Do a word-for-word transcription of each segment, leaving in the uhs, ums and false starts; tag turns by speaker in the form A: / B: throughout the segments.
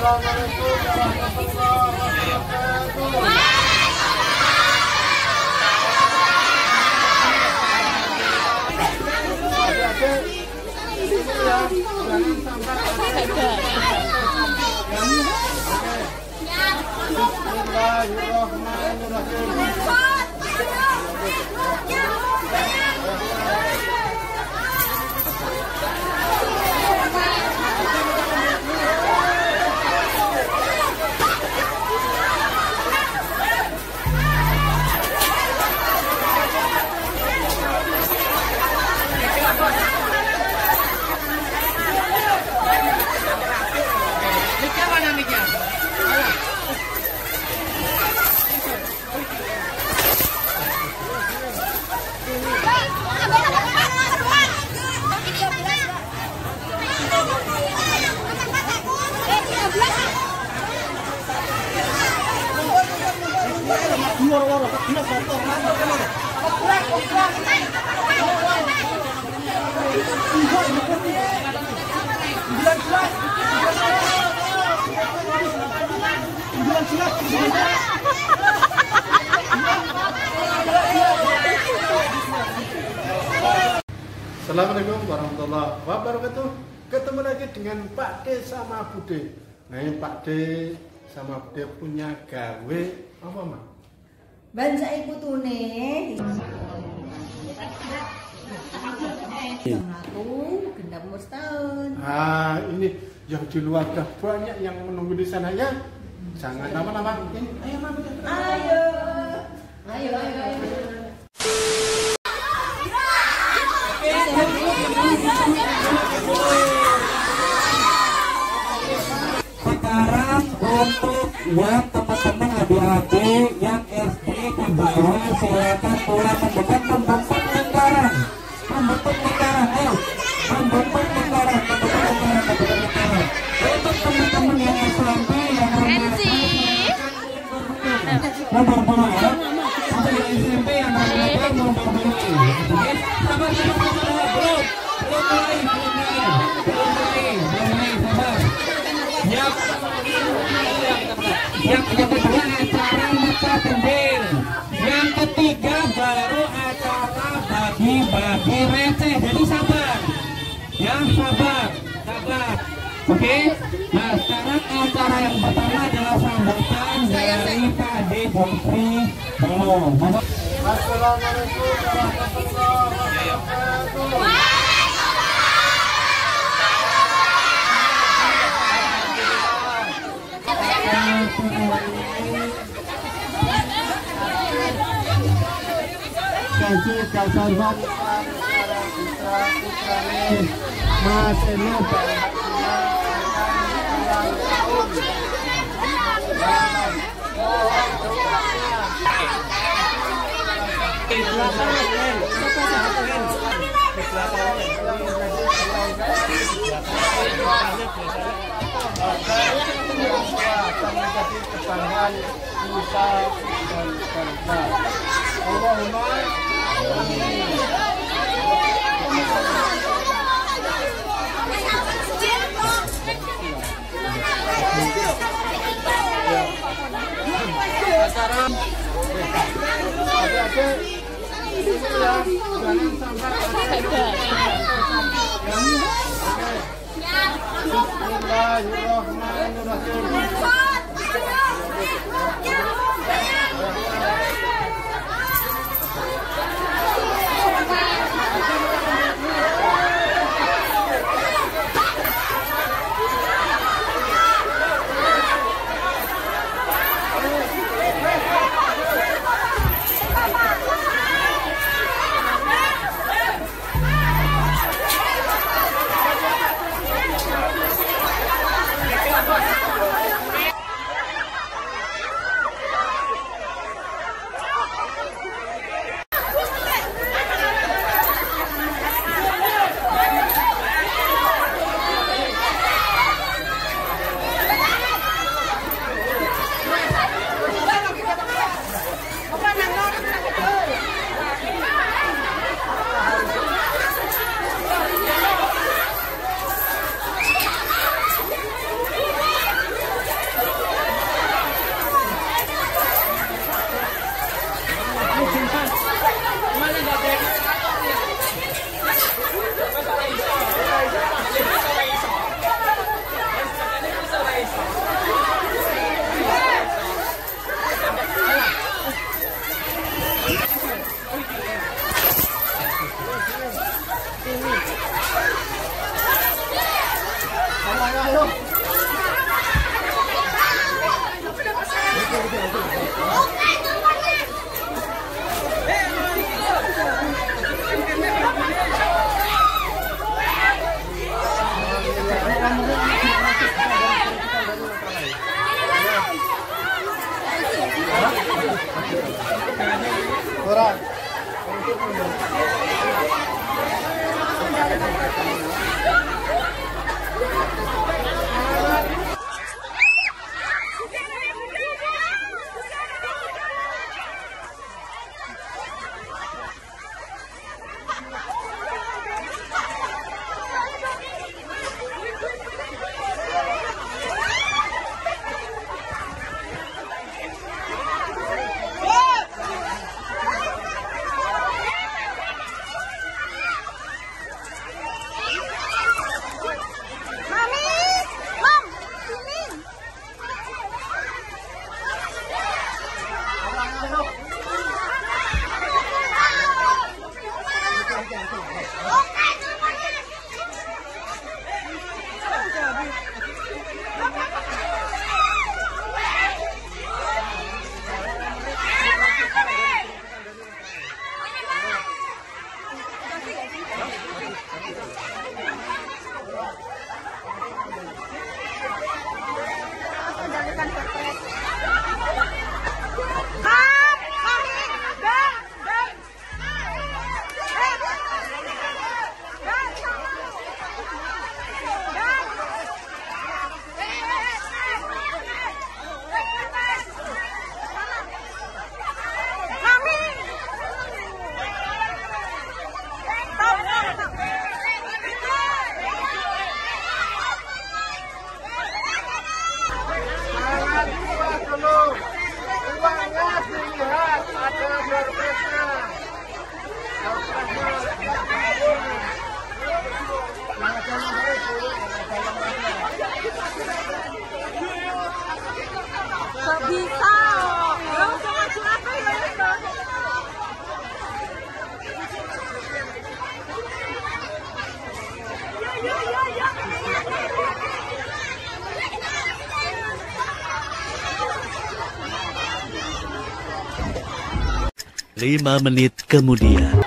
A: Assalamualaikum warahmatullahi wabarakatuh. Adik-adik, ini ya, jangan sampai Assalamualaikum warahmatullahi wabarakatuh. Ketemu lagi dengan Pak D sama Bude. Nah ini Pak D sama Bude punya gawe apa Mak?
B: Banjai putune aku genap umur setahun.
A: Ah ini yang di luar dah banyak yang menunggu di sana ya. Jangan lama-lama. Ayo Mama.
B: Ayo. Ayo ayo ayo.
C: Sekarang untuk yang teman-teman adik-adik yang S D di bawah silakan pulang membentuk membentuk lingkaran, membentuk lingkaran, ayo membentuk lingkaran, membentuk lingkaran, membentuk lingkaran. Untuk teman-teman yang S M P yang nomor dua ya, untuk yang S M P yang nomor nomor dua, sabar sabar sabar, belum belum mulai belum mulai belum mulai belum mulai sabar. Yang yang yang kedua acara maca tembel, yang ketiga baru acara bagi-bagi receh. Jadi sabar, ya sabar, sabar. Oke. Okay? Nah sekarang acara yang pertama adalah sambutan dari Pak D Bonsri belum.
A: Assalamualaikum warahmatullahi wabarakatuh. Kasih kasar banget para putra putrane Mas Eno ulang tahun. Mohon doanya. Akan menjadi kebanggaan Nusa dan bangsa. Allahumma amin. Acara adik-adik ini ya, jangan sampai Bismillahirrahmanirrahim. Come on. dulu. Uangnya dilihat, ada surprise-nya.
B: Gak bisa. Ya udah maju apa ya itu? Ya ya ya ya.
D: Lima menit kemudian.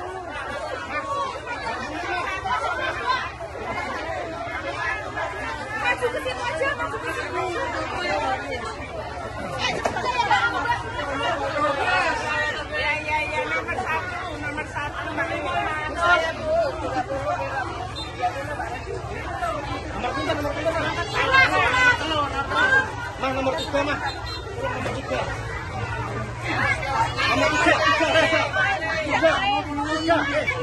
C: Nomor tiga mah, nomor tiga. Nomor tiga, tiga, tiga, tiga.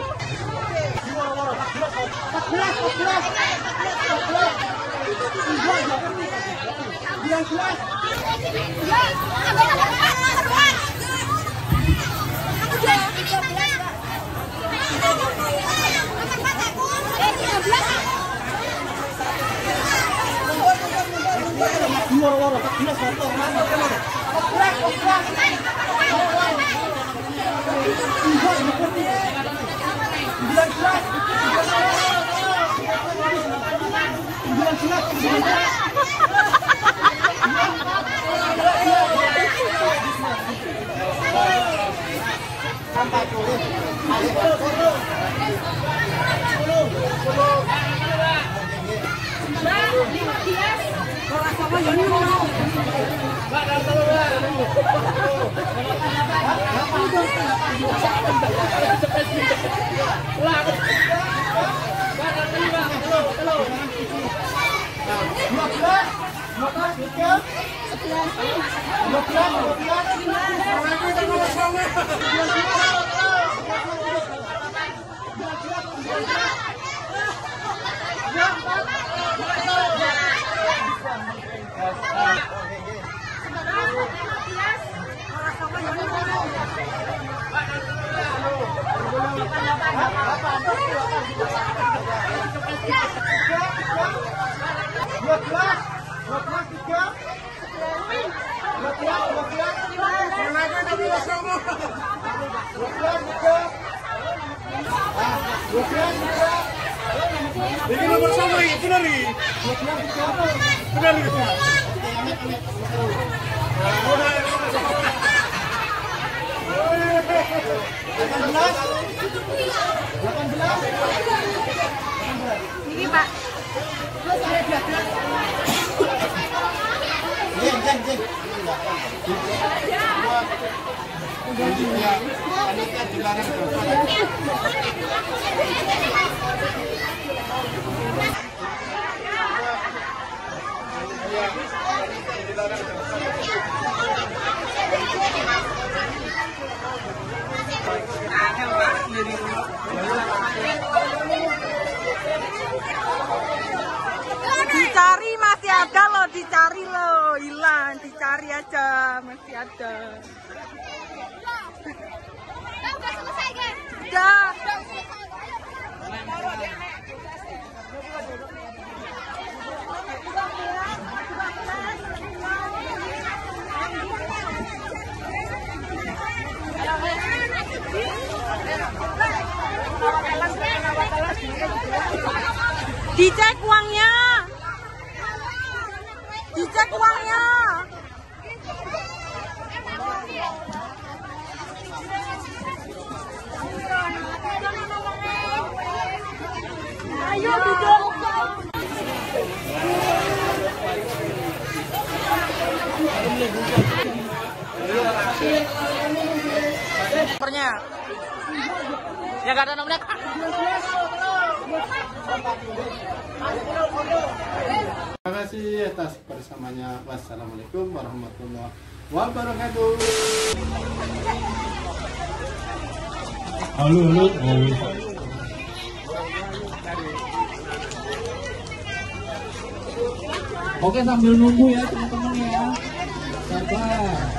A: Ini nomor sama ini, benar nih. Benar nih.
B: Ini Pak.
A: Jeng, jeng, jeng. Panitia dilarang
B: Dicari masih ada loh, dicari loh, hilang, dicari aja masih ada.
E: Udah selesai kan?
B: Udah. Dicek uangnya. Dicek uangnya. Ayo duduk. Nomornya. Ya gak ada nomornya.
A: Terima kasih atas bersamanya. Wassalamualaikum warahmatullahi wabarakatuh.
C: Halo, halo. Oke, sambil nunggu ya teman-teman ya. sabar.